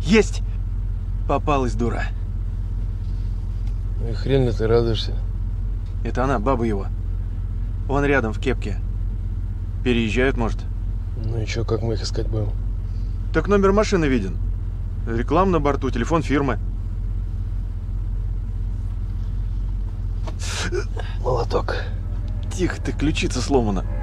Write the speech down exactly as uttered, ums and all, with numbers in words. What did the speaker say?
Есть! Попалась, дура. Ну и хрен ли ты радуешься? Это она, баба его. Вон рядом, в кепке. Переезжают, может? Ну и чё, как мы их искать будем? Так номер машины виден. Реклама на борту, телефон фирмы. Молоток. Тихо ты, ключица сломана.